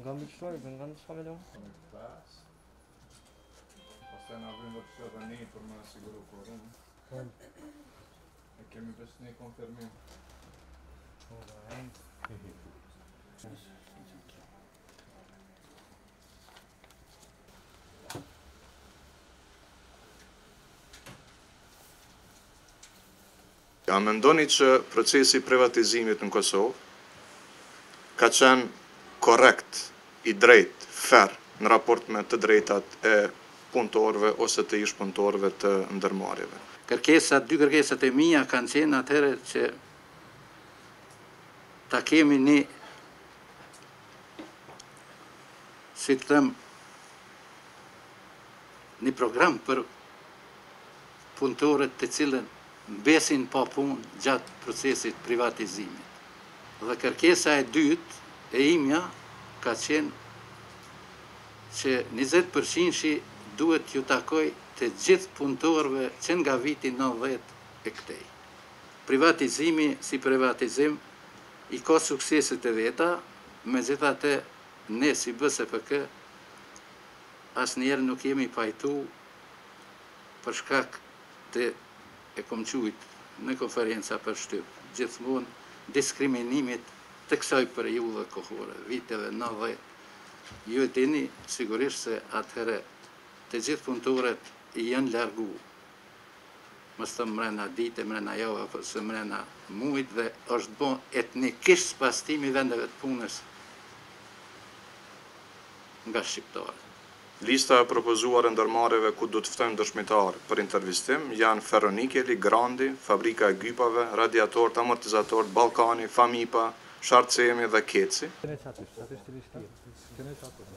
Nga mbi qëtoj, nga në çka me lo? Pastaj na vjen do të shoh tani për më siguru korun. E kemi besë një konfirmim. A mendoni që procesi i privatizimit në Kosovë ka qenë korrekt, i drejt, fair në raport me të drejtat e punëtorëve ose të ish punëtorëve të ndërmarrjeve? Dy kërkesat e mia kanë qenë atëherë që ta kemi një, si të them, një program për punëtorët të cilën mbesin pa punë gjatë procesit privatizimit. Dhe kërkesa e dytë e imja ka qenë që 20% duhet ju takoj të gjithë punëtorëve që nga viti 90 e këtej. Privatizimi si privatizim i ka sukseset e veta, megjithatë ne si BSPK asnjëherë nuk jemi pajtu për shkak të e kom qujt në konferenca për shtyp, gjithmonë diskriminimit të kësaj periudhe kohore, viteve 90. Ju e dini sigurisht se atëherë të gjithë punëtorët i janë largu, mos të mrena dite, mrena javë, apo se mrena muajt, dhe është bo etnikisht spastimi vendeve të punës nga shqiptarët. Lista e propozuar e ndërmarrjeve ku do të ftojmë dëshmitar për intervistim janë Ferronikeli, Grandi, Fabrika e Gypave, Radiatorët, Amortizatorët, Ballkani, Famipa, Shartcemi dhe Keci.